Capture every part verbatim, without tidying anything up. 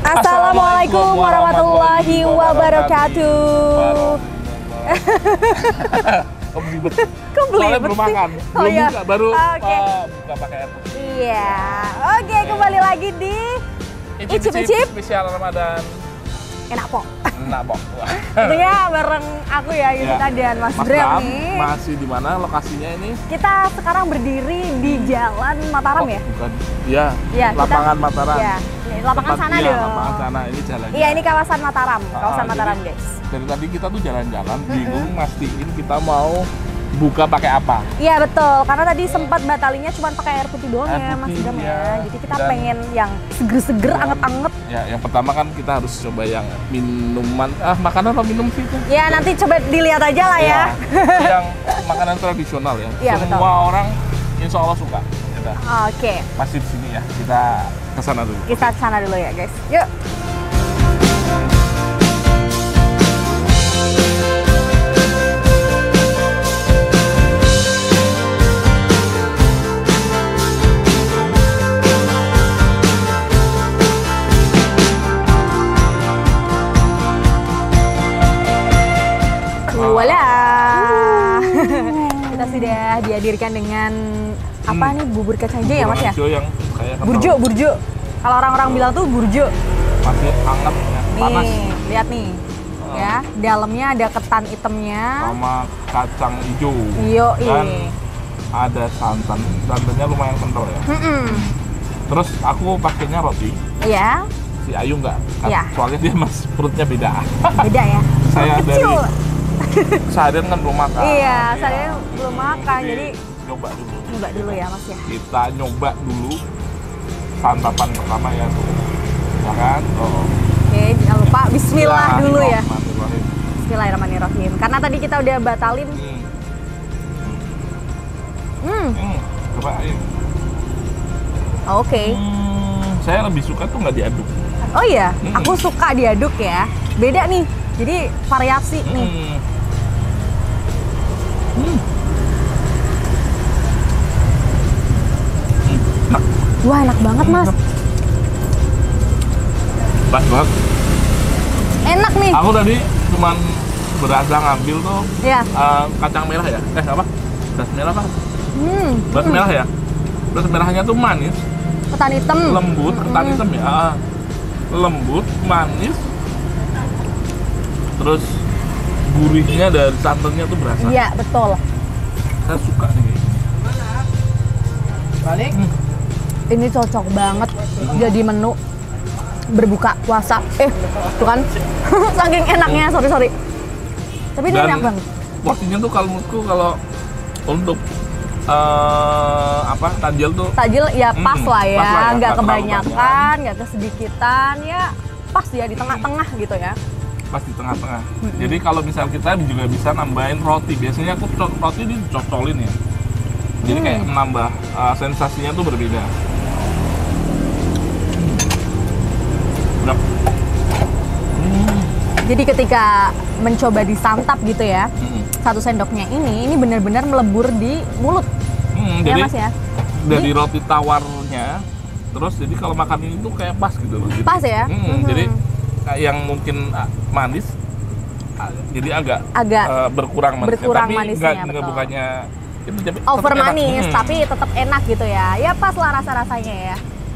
Assalamualaikum warahmatullahi wabarakatuh. Kok belibet? Kok belibet belum sih? makan, Oh, belum iya. buka, baru Oke. uh, buka pakai air putih. Iya, oke kembali lagi di Icip-icip spesial Ramadan. Enak Po. Enak Pok. Tentunya bareng aku ya, Yusita dan Mas, Mas Bram Bram, nih. masih di mana lokasinya ini? Kita sekarang berdiri di Jalan Mataram Oh, ya? bukan. Iya, Iya, kita- lapangan Mataram. Iya, ini lapangan Tempat- sana iya, dong. lapangan sana, ini jalannya. Iya, ini kawasan Mataram, kawasan Ah, Mataram jadi guys. Dari tadi kita tuh jalan-jalan, bingung mastiin kita mau buka pakai apa. Iya betul, karena tadi sempat batalinya cuma pakai air putih doang Air ya Mas putih, Bram ya. ya. Jadi kita Dan- pengen yang seger-seger, Dan- anget-anget. Ya, yang pertama kan kita harus coba yang minuman, ah makanan apa minum sih itu? Ya nanti coba dilihat aja lah ya. Iya, yang makanan tradisional ya. Iya, Semua betul. orang insya Allah suka. Kita Oke, masih di sini ya. Kita ke sana dulu. kita ke sana dulu ya guys. Yuk. Wala. Kita sudah dihadirkan dengan apa Hmm. nih, bubur kacang hijau ya Mas ya? Hijau yang kayak kental. Burjo, burjo. Kalau orang-orang bilang tuh burjo. Masih hangat ya, panas. Nih, lihat nih. Ah. Ya, dalamnya ada ketan hitamnya. Sama kacang hijau. Iyo, Dan ada santan. Santannya lumayan kental ya. Mm-mm. Terus aku pakainya roti. Iya, Si Ayu nggak. Iya. Soalnya dia mas perutnya beda. beda ya. Saya Kecil. dari seharian kan belum makan. Iya, Ya. saya belum makan, jadi coba dulu. coba dulu ya Mas ya. Kita nyoba dulu santapan pertama ya tuh. Ya kan? Oh. Oke, jangan lupa Bismillah dulu ya. Bismillahirrahmanirrahim. Bismillahirrahmanirrahim. Karena tadi kita udah batalin. Hmm. Hmm, Hmm. Coba ayo. oke. Hmm. Saya lebih suka tuh nggak diaduk. Oh iya, Hmm. aku suka diaduk ya. Beda nih. Jadi variasi nih. Hmm. Hmm. Hmm. Enak. Wah, enak banget Mas. Pas banget. Enak nih. Aku tadi cuman berasa ngambil tuh Ya. eh, kacang merah ya. Eh apa? Beras merah apa? Hmm. Beras hmm. merah ya. Beras merahnya tuh manis, Ketan hitam. lembut, ketan Hmm. hitam ya. Ah. Lembut, manis. Terus gurihnya dari santannya tuh berasa. Iya, betul. Saya suka nih. Balik. Hmm. Ini cocok banget jadi menu berbuka puasa. Eh, tuh kan. Saking enaknya, sorry sorry. Tapi ini Dan enak banget. porsinya tuh kalau menurutku kalau untuk eh, apa tajil tuh Tajil ya pas Hmm, lah ya, pas lah ya, nggak nggak terlalu kebanyakan, nggak kesedikitan, ya pas ya di tengah-tengah gitu ya. pas di tengah-tengah. Jadi kalau misal kita juga bisa nambahin roti. Biasanya aku co- roti dicocolin ya. Jadi kayak Hmm. menambah eh, sensasinya tuh berbeda. Udah. Hmm. Jadi ketika mencoba disantap gitu ya, Hmm. satu sendoknya ini, ini benar-benar melebur di mulut. Hmm, Ya jadi Mas ya? dari roti tawarnya, terus jadi kalau makan ini tuh kayak pas gitu loh. Jadi, Pas ya? hmm, Mhm. Jadi kayak yang mungkin ah, manis, ah, jadi agak Agak eh, berkurang manisnya. berkurang tapi manisnya, nggak- nggak betul. bukannya itu tapi over tetap enak. manis, Hmm. tapi tetap enak gitu ya. Ya pas lah rasa-rasanya ya.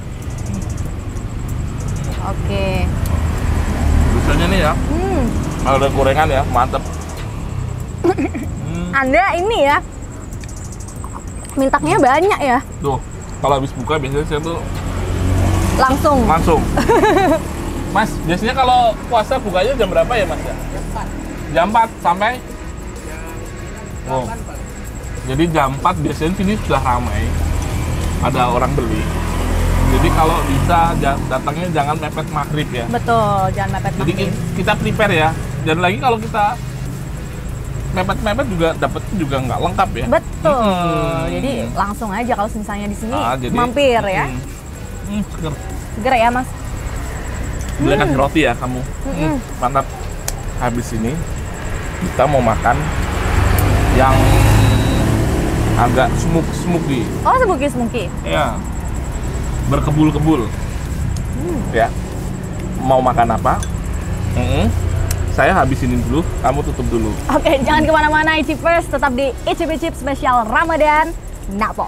Oke. Biasanya nih ya, Hmm. kalau ada gorengan ya, mantep. Hmm, Anda ini ya mintanya banyak ya, tuh, kalau habis buka biasanya saya tuh langsung. langsung. Mas, biasanya kalau puasa bukanya jam berapa ya Mas ya? Jam empat sampai? Oh. Jadi jam empat biasanya sini sudah ramai. Ada orang beli. Jadi kalau bisa ja- datangnya jangan mepet maghrib ya. Betul, jangan mepet Jadi maghrib. ki- kita prepare ya. Dan lagi kalau kita mepet-mepet juga dapat juga nggak lengkap ya. Betul. Hmm. Jadi langsung aja kalau misalnya di sini Ah, jadi- mampir ya. Hmm. Hmm, seger. Seger ya Mas. Boleh kasih roti ya kamu. Hmm. Hmm, mantap. Habis ini kita mau makan yang agak smoky-smoky. Oh, smoky-smoky. Ya. Berkebul-kebul. Hmm. Ya. mau makan apa. Mm-mm. Saya habisinin dulu, kamu tutup dulu. Oke, jangan kemana-mana Icipers, tetap di Icip Icip spesial Ramadan Napo.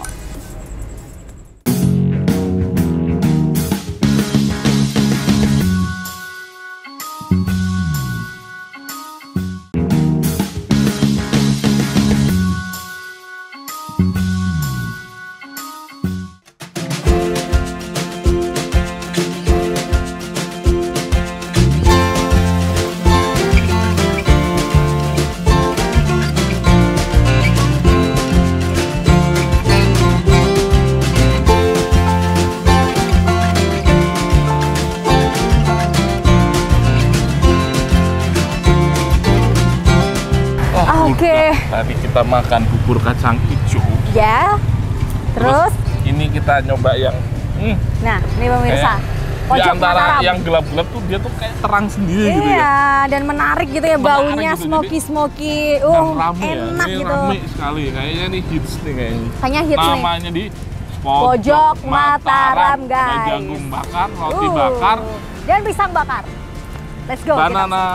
Oke. Tadi kita makan bubur kacang hijau. Ya. Terus? Terus ini kita nyoba yang. Hmm, nah, ini pemirsa. Di antara yang gelap-gelap tuh dia tuh kayak terang sendiri iya, gitu ya. Iya, dan menarik gitu ya, menarik baunya gitu, smoky-smoky. Dan Uh, rame enak ya. Ini gitu. rame sekali. Kayaknya nih hits nih kayaknya. Kayaknya hits nih. Namanya di Pojok Mataram, Ada guys. jagung bakar, roti Uh, bakar, dan pisang bakar. Let's go. banana.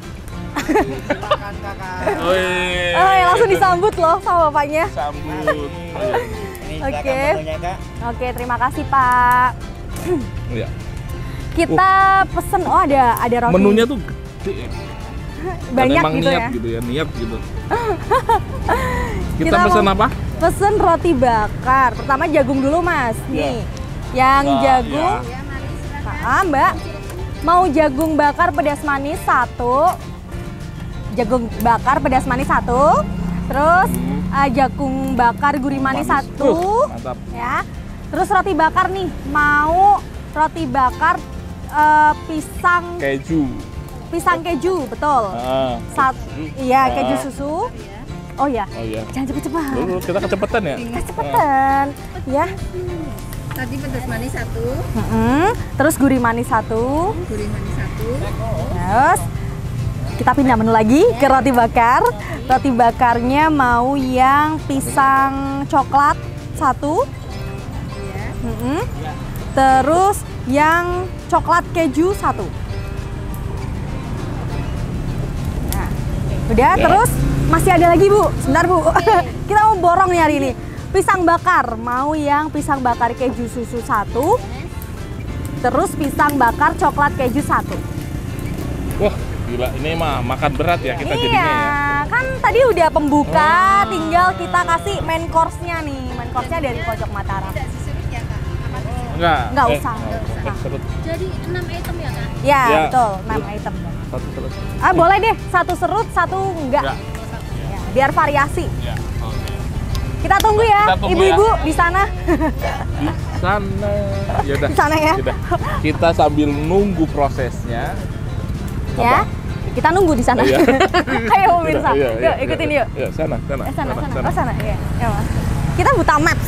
Silakan kakak. Wih. Oh, ya, langsung disambut loh sama bapaknya. Sambut. Ini silakan Oke. menunya, Kak. Oke, terima kasih Pak. Iya. Kita pesen, oh ada ada roti. Menunya tuh gede ya. banyak Dan emang gitu niat ya. gitu ya, niat gitu. Kita, Kita pesen mau- apa? Pesen roti bakar. Pertama jagung dulu, Mas. Nih. Iya. Yang Oh, jagung. iya. Ah, Mbak. Mau jagung bakar pedas manis satu. Jagung bakar pedas manis satu. Terus Hmm. ah, jagung bakar gurih manis, Manis. satu. Uh, mantap. Ya. Terus roti bakar nih. Mau roti bakar eh, pisang Keju. pisang keju, betul. Ah. Sat, iya, Ah. keju susu. Oh ya. Oh iya. Jangan cepet-cepet. Dulu kita kecepatan ya. Kita cepetan. Ya. Tadi pedas manis satu, Mm-mm. Terus gurih manis satu. gurih manis satu. Terus kita pindah menu lagi ke roti bakar. Roti bakarnya mau yang pisang coklat satu. Ya. Mm-mm. Terus yang coklat keju satu. Nah, udah. Ya. Terus masih ada lagi Bu. Sebentar Bu. Kita mau borong nih hari ini. Pisang bakar mau yang pisang bakar keju susu satu. Terus pisang bakar coklat keju satu. Wah, gila ini mah makan berat ya kita Iya, jadinya ya. kan tadi udah pembuka, Oh. tinggal kita kasih main course-nya nih. Main course-nya dari Pojok Mataram. Tidak sesurut ya kak? Apa sesurut? Enggak. Nggak eh, usah. nggak usah. Eh, serut. Jadi enam item ya kak? Ya, Ya. betul, enam item. Satu serut. Ah, boleh deh, satu serut, satu enggak. Enggak. Ya, biar variasi. Ya, oke. Kita tunggu ya, Kita tunggu ibu-ibu di sana. Di sana. Ya udah. Di sana ya. Yaudah. Kita sambil nunggu prosesnya. Ya, kita nunggu di sana. Oh, iya. Ayo pemirsa, Iya, iya, yuk ikutin iya, yuk. iya, sana, sana. Eh, sana, sana, oh sana, iya. Ya, Mas. Kita buta maps.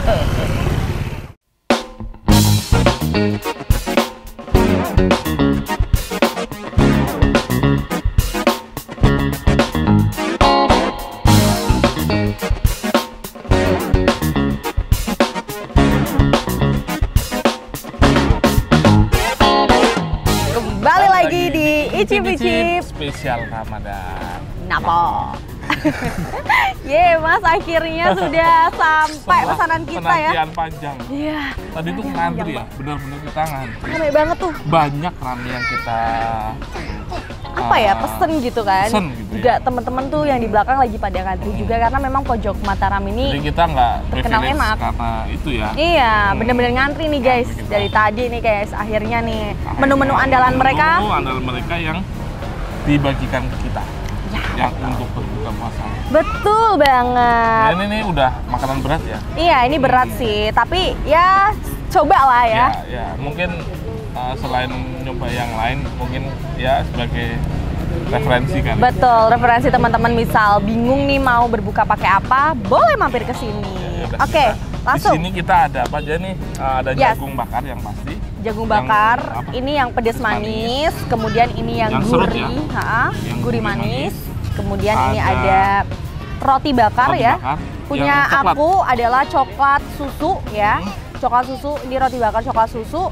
Kembali lagi di Icip Icip spesial Ramadan. Napo. Ye, Mas, akhirnya sudah sampai Setelah pesanan kita ya. penantian panjang. Iya. Tadi tuh Panjang, ngantri panjang, ya, benar-benar kita ngantri. Rame banget tuh. Banyak rame yang kita Apa ya, ah, pesen gitu kan. pesen gitu ya. Juga teman-teman tuh yang di belakang lagi pada ngantri juga karena memang Pojok Mataram Jadi ini kita nggak terkenal privilege enak. karena itu ya. iya, Hmm. bener-bener ngantri nih guys. Ngantri kita. Dari tadi nih guys, akhirnya nih menu-menu andalan mereka. Menu andalan mereka yang dibagikan ke kita. Ya. Yang untuk berbuka puasa. Betul banget. Dan ini nih udah makanan berat ya. Iya, ini berat sih, tapi ya coba lah ya. Ya, ya. Mungkin uh, selain nyoba yang lain, mungkin ya sebagai referensi kan. Betul, referensi teman-teman misal bingung nih mau berbuka pakai apa, boleh mampir ke sini. Ya udah, Oke, kita- langsung. Di sini kita ada apa aja nih? Uh, ada Yes. jagung bakar yang pasti. Jagung Yang bakar, apa? ini yang pedas manis, kemudian ini yang, Yang serut ya? gurih, ha, Yang gurih gurih manis. manis. Kemudian ini Ada ada roti bakar Roti ya. bakar Punya yang coklat. aku adalah coklat susu ya. Hmm. Coklat susu, ini roti bakar coklat susu.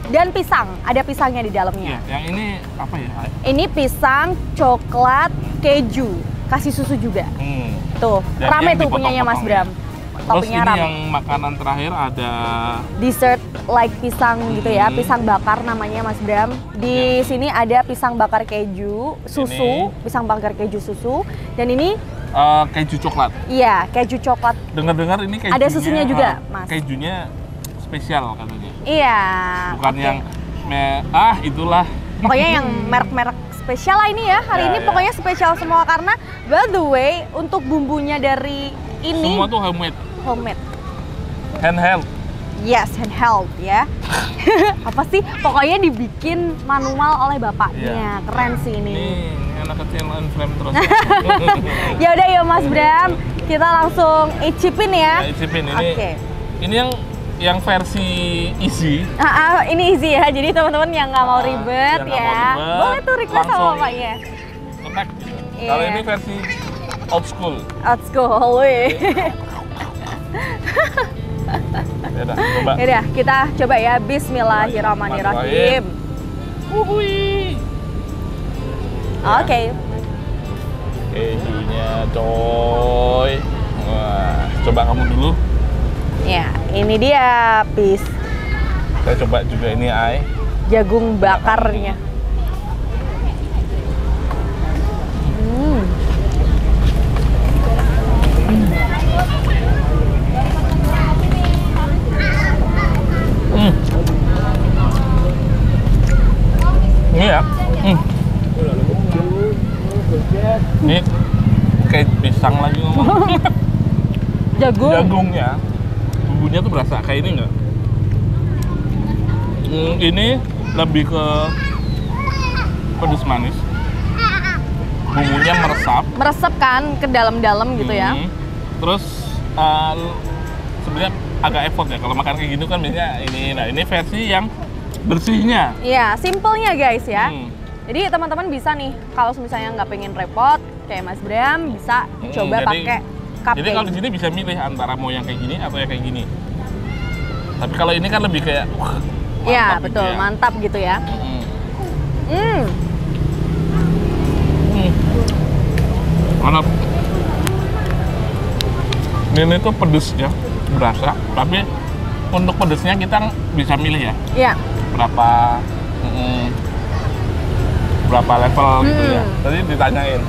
dan pisang. Ada pisangnya di dalamnya. Iya, yang ini apa ya? Ini pisang, coklat, keju, kasih susu juga. Hmm. Tuh, Dan rame yang tuh punyanya Mas dipotong-potong Bram. Terus Toppingnya ini rame. yang makanan terakhir ada Dessert like pisang gitu ya, Hmm. pisang bakar namanya Mas Bram. Di sini ada pisang bakar keju, susu, Ini. pisang bakar keju susu. Dan ini eh, keju coklat. iya, keju coklat. Dengar-dengar ini kejunya Ada susunya juga, ah, Mas. Kejunya spesial katanya. Iya. Bukan oke. yang me- ah itulah. Pokoknya yang merek-merek spesial lah ini ya. Hari Ya, ini ya. pokoknya spesial semua karena by the way untuk bumbunya dari ini Semua tuh homemade, homemade. handheld. Yes, handheld ya. Apa sih? Pokoknya dibikin manual oleh bapaknya. Iya. Keren sih Ini ini. anak kecil inflame terus. Ya udah ya Mas Bram, kita langsung icipin ya. Ya, icipin ini. Oke. Ini yang yang versi easy. Ah, ah, ini easy ya. Jadi teman-teman yang nggak mau Ah, ribet yang nggak ya, mau ribet, boleh tuh request sama langsung. bapaknya. Enak. Iya. Kalau ini versi old school. Let's go, weh. Ya udah, coba. Ya udah, kita coba ya. Bismillahirrahmanirrahim. Wuhui. Oke. Kejunya coy. Wah, coba kamu dulu. Ya, ini dia pis Saya coba juga ini ai. jagung bakarnya. Hmm. Hmm. Ini ya. Hmm. Ini kayak pisang lagi ngomong. Jagung. Jagungnya, bumbunya tuh berasa kayak ini nggak? Hmm, ini lebih ke pedas manis. Bumbunya meresap. Meresep kan ke dalam-dalam gitu ya. Hmm. Terus uh, sebenarnya agak effort ya kalau makan kayak gini kan biasanya ini. Nah ini versi yang bersihnya. Iya, simpelnya guys ya. Hmm. Jadi teman-teman bisa nih, kalau misalnya nggak pengen repot, kayak Mas Bram bisa Hmm, coba jadi- pakai cup Jadi kalau di sini bisa milih antara mau yang kayak gini atau yang kayak gini. Tapi kalau ini kan lebih kayak wah, Iya, mantap gitu betul, ya. mantap gitu ya. Hmm. Hmm, Hmm. Mantap. Ini tuh pedesnya berasa, tapi untuk pedesnya kita bisa milih ya iya. berapa mm, berapa level gitu ya. Hmm. Tadi ditanyain.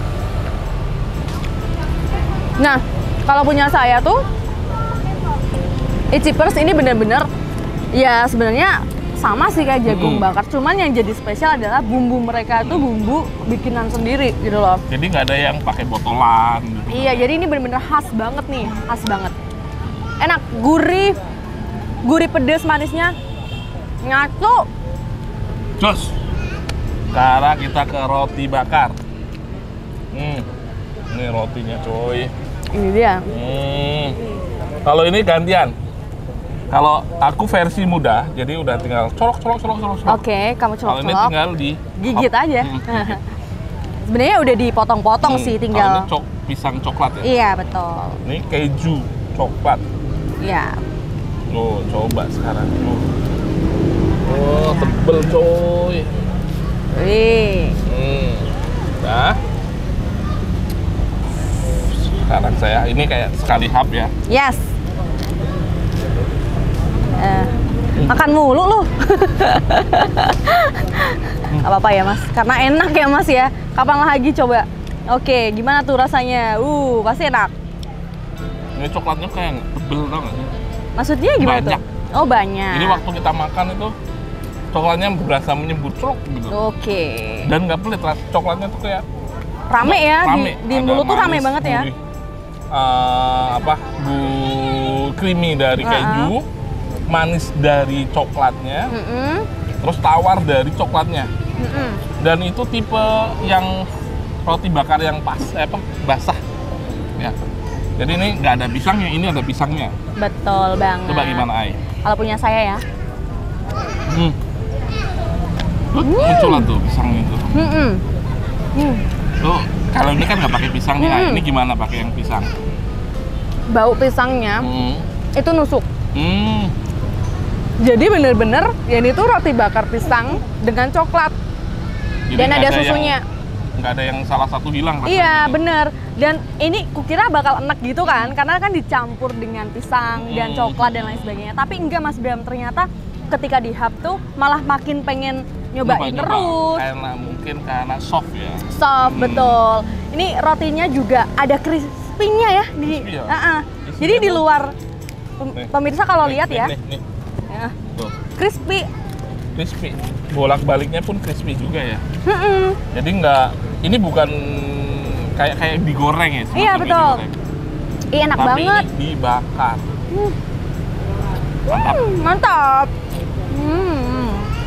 Nah, kalau punya saya tuh Icipers ini bener-bener ya sebenarnya sama sih kayak jagung Mm-mm. bakar, cuman yang jadi spesial adalah bumbu mereka itu bumbu bikinan sendiri gitu loh. Jadi nggak ada yang pakai botolan gitu. Iya, jadi ini bener-bener khas banget nih, khas banget. Enak, gurih, gurih pedes manisnya nyatu. Jos. Sekarang kita ke roti bakar. Hmm. Ini rotinya coy. Ini dia. Hmm. Kalau ini gantian. Kalau aku versi muda, jadi udah tinggal colok colok colok colok. colok. Oke, kamu Kalau ini colok-colok, tinggal di gigit aja. Hmm, gigit. Sebenarnya udah dipotong-potong Hmm, sih, Kalau tinggal. ini cok pisang coklat ya. Iya, betul. Ini keju coklat. Iya. Tuh, coba sekarang. Tuh. Oh, tebel coy. Wih. Hmm. Nah. Sekarang saya ini kayak sekali hap ya. Yes. Eh, makan mulu lu. Gak apa-apa ya Mas, karena enak ya Mas ya. Kapan lagi coba? Oke, gimana tuh rasanya? Uh, pasti enak. Ini coklatnya kayak tebel tau nggak sih? Maksudnya gimana Banyak. tuh? Oh banyak. Ini waktu kita makan itu coklatnya berasa menyembur celok gitu. Oke. Dan nggak pelit, ras- coklatnya tuh kayak Rame ya rame. di, di Ada mulut tuh rame manis, banget ya. gurih. Eh, apa? Bu creamy dari Uh-uh. keju, manis dari coklatnya, Mm-mm. terus tawar dari coklatnya. Mm-mm. Dan itu tipe yang roti bakar yang pas, eh, apa? Basah. Ya. Jadi ini nggak ada pisangnya, ini ada pisangnya. Betul banget. Coba gimana, Ai? Kalau punya saya ya. Hmm. Muncul lah tuh pisangnya itu. Mm-mm. Hmm. Tuh, kalau ini kan nggak pakai pisang nih, Ai. Hmm. Ini gimana pakai yang pisang? Bau pisangnya Hmm. itu nusuk. Hmm. Jadi bener-bener ya ini tuh roti bakar pisang dengan coklat. Jadi Dan nggak ada yang- susunya. nggak ada yang salah satu hilang rasanya. Iya bener. Dan ini kukira bakal enak gitu kan, karena kan dicampur dengan pisang dan Hmm. coklat dan lain sebagainya. Tapi enggak Mas Bram, ternyata ketika di hub tuh malah makin pengen nyobain Nyoba-nyoba. terus. Karena mungkin karena soft ya. Soft, Hmm. betul. Ini rotinya juga ada crispy-nya ya di. Crispy ya? Ah-ah. Isinya Jadi di tuh- luar pem- Nih. pemirsa kalau Nih, lihat nih, ya, nih, nih. ya, Tuh, crispy. crispy. Bolak-baliknya pun crispy juga ya. Mm-mm. Jadi nggak, ini bukan kayak kayak digoreng ya. semacam Iya, kayak betul. digoreng. Ih, enak Tapi banget. ini dibakar. Hmm. Mantap. Hmm, mantap. Hmm.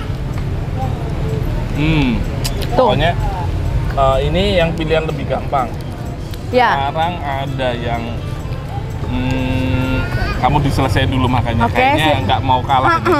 Hmm. Tuh. Pokoknya eh, ini yang pilihan lebih gampang. Ya. Sekarang ada yang hmm, kamu diselesain dulu makanya. Oke, Kayaknya sip. nggak mau kalah. ini.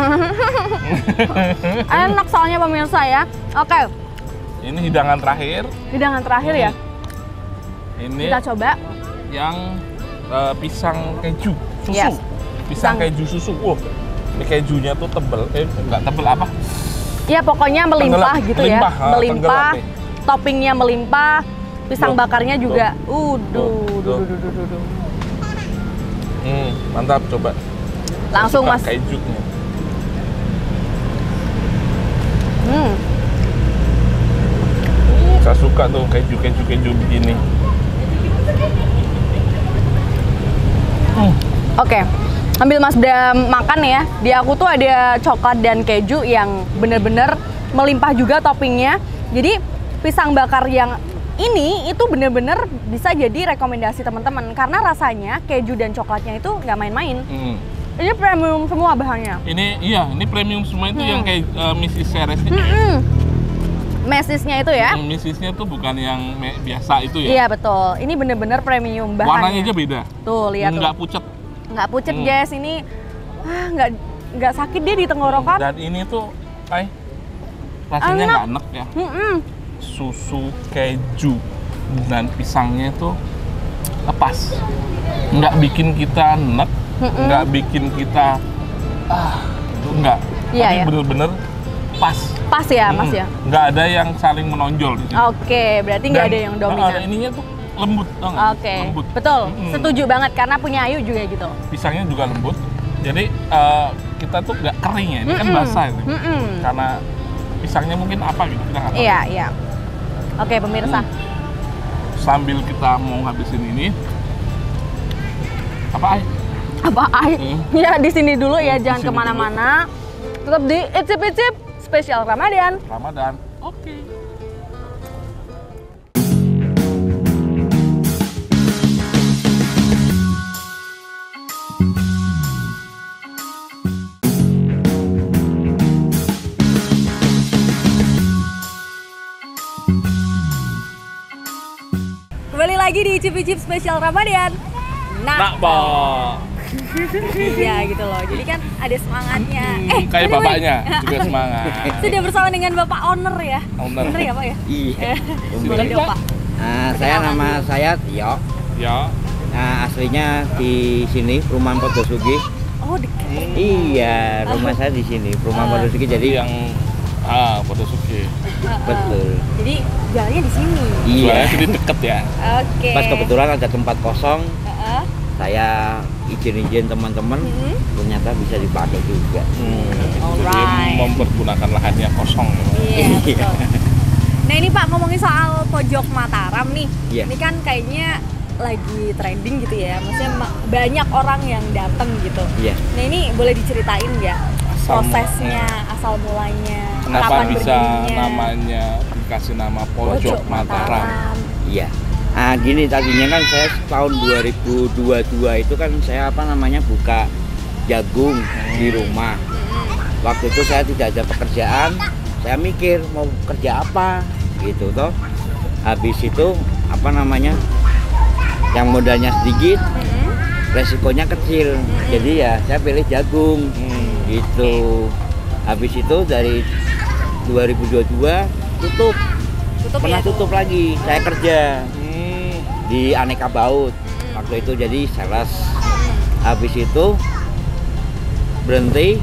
Enak soalnya pemirsa ya. Oke, Ini hidangan terakhir. hidangan terakhir ya. Ini Kita coba. yang eh, pisang keju susu. Yes. Pisang Pisang- keju susu. Wow. Ini kejunya tuh tebel. Eh, nggak tebel apa? Ya pokoknya melimpah Tenggelam. gitu Melimpah, ya. ah, Melimpah. tenggelam Toppingnya melimpah. Pisang Loh, bakarnya juga. Uh, Loh, duh, duh, loh. duh, duh, duh, duh. Hmm, mantap coba. Langsung Suka Mas. kejunya. Hmm. Saya suka tuh keju-keju keju begini. Hmm. Oke, ambil Mas Bram makan ya. Di aku tuh ada coklat dan keju yang bener-bener melimpah juga toppingnya. Jadi pisang bakar yang ini itu bener-bener bisa jadi rekomendasi teman-teman karena rasanya keju dan coklatnya itu nggak main-main. Hmm. Ini premium semua bahannya. Ini iya, ini premium semua itu Hmm. yang kayak uh, Missis Ceres ini. Mm-mm. Mesisnya itu ya? Hmm, Missisnya tuh bukan yang me- biasa itu ya. Iya betul. Ini bener-bener premium bahannya. Warnanya aja beda. Tuh lihat Nggak tuh. pucet. Nggak pucet Hmm. guys. Ini ah, nggak nggak sakit dia di tenggorokan. Dan ini tuh, ay, rasanya Enak. nggak enek ya. Mm-mm. Susu, keju, dan pisangnya itu lepas. Nggak bikin kita enek, Mm-mm. nggak bikin kita ah, itu nggak. Iya, Tapi ya. bener-bener pas. Pas ya Mas Mm-mm. ya. Nggak ada yang saling menonjol di sini. Oke, berarti nggak Dan, ada yang ah, dominan. ininya tuh lembut, tau nggak? Oke, Lembut. betul. Mm-mm. Setuju banget karena punya Ayu juga gitu. Pisangnya juga lembut. Jadi eh, kita tuh nggak kering ya, ini kan Mm-mm. basah ini. Mm-mm. Karena pisangnya mungkin apa gitu kita nggak tahu. Iya, iya. Oke, pemirsa. Hmm. Sambil kita mau habisin ini, apa ay? Apa Ay? Hmm. Ya di sini dulu ya, Hmm, jangan di sini kemana-mana. Tetap di Icip-icip spesial Ramadan. Ramadan. Oke. Kembali lagi di Icip-icip spesial Ramadan. Nah, Nak, Bo. iya gitu loh. Jadi kan ada semangatnya. Eh, Hmm, kayak by the way, bapaknya juga semangat. Sudah bersama dengan Bapak Owner ya. Owner. Owner ya Pak ya? Iya. Eh, Silakan, boleh dong Pak. Pak. Nah, saya nama saya Tio. Ya. Nah, aslinya di sini Perumahan Podosugi. Oh dekat. Iya, rumah saya di sini Perumahan Ah. Podosugi. Jadi Jadi yang ah, Podosugi. betul. Jadi jalannya di sini. Iya. Soalnya sini deket ya. Oke. Pas kebetulan ada tempat kosong, Heeh. saya izin-izin teman-teman, Mhm. ternyata bisa dipakai juga. Hmm, jadi Alright. mempergunakan lahannya kosong. Iya, betul. Nah ini Pak, ngomongin soal pojok Mataram nih. Iya. Ini kan kayaknya lagi trending gitu ya. Maksudnya ma- banyak orang yang datang gitu. Iya. Nah ini boleh diceritain nggak Asal mu- prosesnya, asal mulanya, Kenapa kapan bisa berdirinya? namanya dikasih nama Pojok Mataram? Iya. Ah gini, tadinya kan saya tahun dua ribu dua puluh dua itu kan saya apa namanya buka jagung di rumah. Waktu itu saya tidak ada pekerjaan, saya mikir mau kerja apa gitu toh. Habis itu apa namanya yang modalnya sedikit, Mm-mm. resikonya kecil. Jadi ya saya pilih jagung Hmm. gitu. Habis itu dari dua ribu dua puluh dua tutup, Tutup pernah ya? tutup lagi. Saya kerja Hmm. di Aneka Baut waktu itu jadi sales. Habis itu berhenti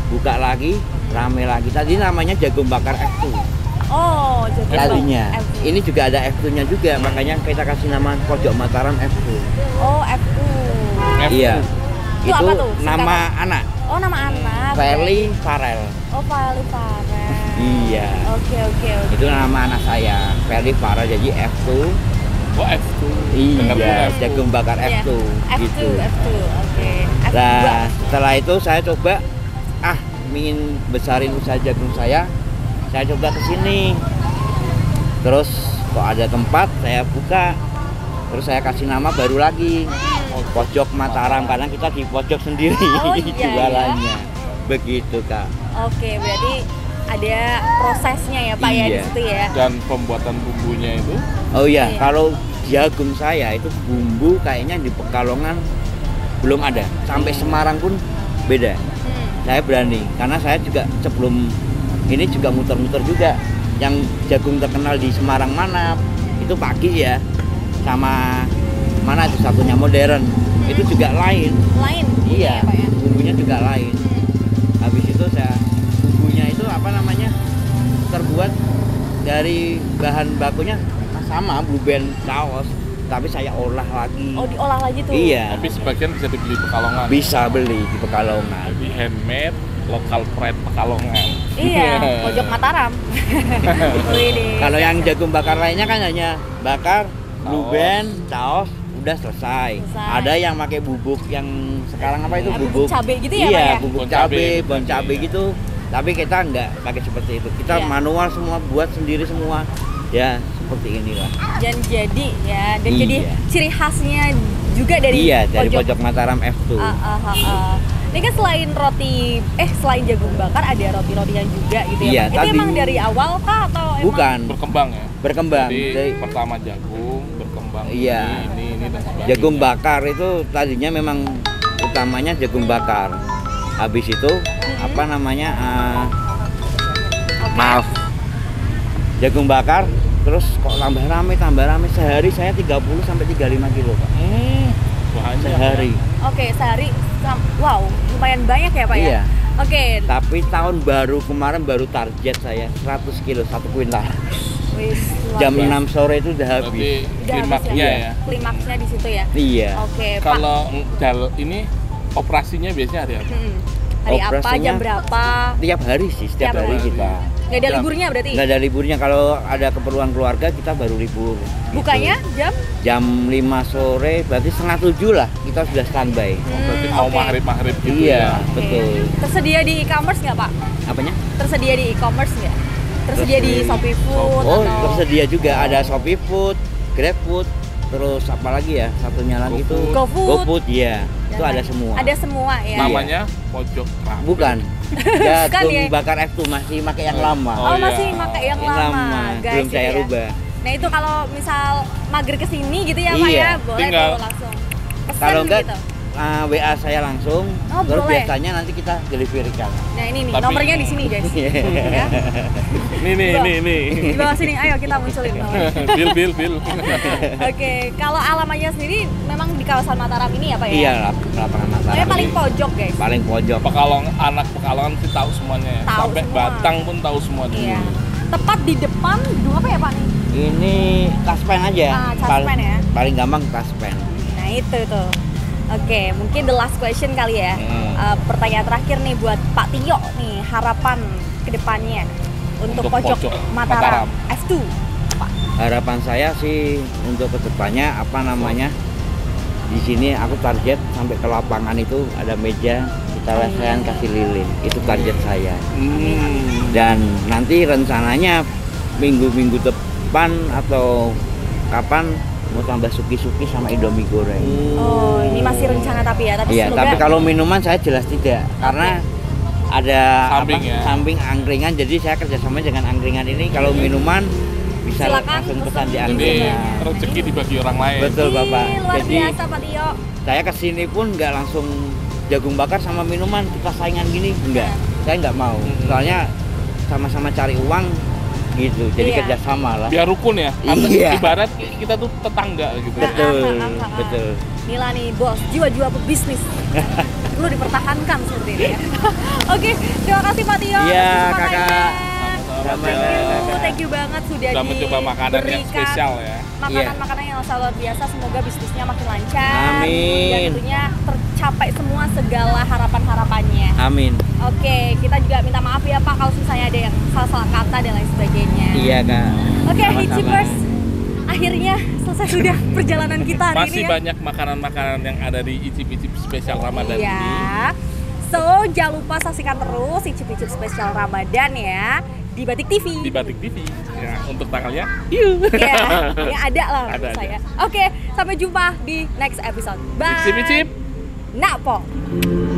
buka lagi, rame lagi. Tadi namanya jagung bakar F dua. Oh, jadi Tadinya. F dua. Ini juga ada F dua-nya juga, makanya kita kasih nama Pojok Mataram F dua. Oh, F dua. F. Iya. Itu Itu apa tuh? nama anak, Oh, nama anak. Feli Farel. Oh, Feli Farel. Iya. Oke, oke, oke. Itu nama anak saya, Feli Farel, jadi F dua. Oh, F dua. Dengar tuh Iya, F dua. jagung bakar F Iya. dua. F dua, gitu. F dua. Oke. F dua. Nah, setelah itu saya coba, ah, ingin besarin usaha jagung saya, saya coba ke sini. Terus kok ada tempat, saya buka. Terus saya kasih nama baru lagi, Pojok Mataram, karena kita di pojok sendiri Oh, iya, jualannya. Begitu, Kak. Oke, berarti ada prosesnya ya, Pak ya di Iya. situ ya. Dan pembuatan bumbunya itu Oh iya, Iya. kalau jagung saya itu bumbu kayaknya di Pekalongan belum ada. Sampai Semarang pun beda. Hmm. Saya berani, karena saya juga sebelum ini juga muter-muter juga. Yang jagung terkenal di Semarang mana, itu pagi ya. Sama mana itu satunya modern, itu juga lain. Lain. Iya, ya, Pak ya. bumbunya juga lain. Habis itu saya bumbunya itu apa namanya terbuat dari bahan bakunya sama blue band kaos, tapi saya olah lagi. Oh, diolah lagi tuh. Iya, tapi sebagian bisa dibeli Pekalongan. bisa beli di Pekalongan. Jadi handmade, lokal pride Pekalongan. Iya, Pojok Mataram. Widih. Kalau yang jagung bakar lainnya kan hanya bakar, blue Kaos. band, kaos, udah selesai. Selesai. Ada yang pakai bubuk yang sekarang apa itu Ah, bubuk? bubuk cabe gitu ya, Iya, Pak ya? bubuk Bon cabe, cabe, bon bon cabe cabe, gitu. Tapi kita nggak pakai seperti itu. Kita Iya. manual semua, buat sendiri semua. Ya, seperti inilah. Dan jadi ya, dan Iya. jadi ciri khasnya juga dari Iya, dari Pojok Mataram F dua. Ah, ah, ah, ah. Ini kan selain roti, eh selain jagung bakar ada roti-rotian juga gitu ya. Iya, Pak? Itu tadi- emang dari awal kah atau emang? Bukan, Berkembang ya. berkembang. Jadi Dari pertama jagung, berkembang Iya. ini, ini, ini dan sebagainya. jagung bakar itu tadinya memang utamanya jagung bakar. Habis itu apa namanya? ah, Oke. maaf. Jagung bakar terus kok tambah rame, tambah rame. Sehari saya tiga puluh sampai tiga puluh lima kilo, Pak. Hmm, banyak Sehari. Oke, sehari sam- wow, lumayan banyak ya, Pak ya? Iya. Oke. Tapi tahun baru kemarin baru target saya seratus kilo satu kuintal. Wis, luar Jam biasa. enam sore itu udah Berarti habis. Udah habis klimaksnya ya? ya. Klimaksnya di situ ya. Iya. Oke, Pak. Kalau mm, jal- ini operasinya biasanya hari apa? Hmm. Hari apa, Operasinya- jam berapa? Tiap hari sih, setiap Tiap hari hari. kita. Nggak ada Jam. liburnya berarti? Nggak ada liburnya, kalau ada keperluan keluarga kita baru libur. Gitu. Bukanya jam? Jam lima sore, berarti setengah tujuh lah kita sudah standby. Oh, berarti Hmm, mau oke. maghrib-maghrib gitu Iya, ya. Oke. betul. Tersedia di e-commerce nggak, Pak? Apanya? Tersedia di e-commerce nggak? Tersedia di Tersedia. Shopee Food Oh, atau? tersedia juga, ada Shopee Food, Grab Food, terus apa lagi ya? Satunya lagi itu GoFood. GoFood. GoFood, iya. Dan Itu ada lain- semua. Ada semua ya. Namanya pojok rapi. Bukan. Bukan Jagung ya? bakar F tuh masih pakai yang lama. Oh, Oh, iya. masih pakai yang Yang lama, guys. belum saya gitu ya. rubah. Nah, itu kalau misal mager ke sini gitu ya, Pak Iya. ya, boleh Tinggal. tuh langsung pesan Kalau enggak gitu. uh, W A saya langsung, Oh, terus boleh. biasanya nanti kita delivery kan. Nah, ini nih, Tapi- nomornya di sini, guys. ya. Nih nih Bawah. nih nih. Di bawah sini, ayo kita munculin nomornya. Bil bil bil. Oke, kalau alamannya sendiri memang di kawasan Mataram ini ya, Pak ya? Iya, lap- lapangan Mataram. Pokoknya paling pojok, guys. paling pojok. Pekalong anak Pekalongan sih tahu semuanya ya. Tahu Sampai semua. Batang pun tahu semua. Iya. Tepat di depan gedung apa ya, Pak nih? Ini taspen aja. Ah, taspen Paling- ya. Paling gampang taspen. Nah, itu tuh. Oke, mungkin the last question kali ya. Hmm. Eh, pertanyaan terakhir nih buat Pak Tio nih, harapan kedepannya untuk, Untuk pojok, pojok Mataram, Mataram. F dua. Pak. Harapan saya sih untuk kedepannya apa namanya, di sini aku target sampai ke lapangan itu ada meja kita lesehan kasih lilin, itu target saya. Hmm. Dan nanti rencananya minggu-minggu depan atau kapan mau tambah suki-suki sama Indomie goreng. Oh, ini masih rencana tapi ya, tapi Iya, semoga tapi kalau minuman saya jelas tidak, karena ada Samping apa, ya? samping angkringan, jadi saya kerjasama dengan angkringan ini. Kalau minuman bisa Silakan langsung pesan. pesan di Jadi angkringan. rezeki dibagi orang lain. Betul, Bapak. Ih, luar Jadi biasa Pak Tio. saya kesini pun nggak langsung jagung bakar sama minuman kita saingan gini, enggak. Saya nggak mau, Hmm. soalnya sama-sama cari uang gitu, jadi Iya. kerjasama lah. Biar rukun ya. Antar- Iya. Ibarat kita tuh tetangga gitu. Nah, Betul, ah, ah, ah, ah. betul. Nila nih bos, jiwa-jiwa pebisnis. perlu dipertahankan seperti ini ya. Oke, terima kasih Pak Tio. Iya, atas Kakak. kesempakatannya. Sama-sama. Thank you, thank you banget sudah Sudah mencoba makanan yang diberikan spesial ya. Makanan-makanan yang sangat luar biasa, semoga bisnisnya makin lancar. Amin. Dan tentunya tercapai semua segala harapan-harapannya. Amin. Oke, kita juga minta maaf ya Pak kalau misalnya ada yang salah-salah kata dan lain sebagainya. Iya, Kak. Oke, Sama-sama. Hitchipers, akhirnya selesai sudah perjalanan kita hari Masih ini ya. banyak makanan-makanan yang ada di icip-icip spesial Ramadan ini. Iya. So, jangan lupa saksikan terus Icip-icip spesial Ramadan ya di Batik T V. Di Batik T V. Ya, untuk tanggalnya, Ya, yang ada lah menurut Ada, ada. saya. Oke, sampai jumpa di next episode. Bye. icip-icip. Nak po.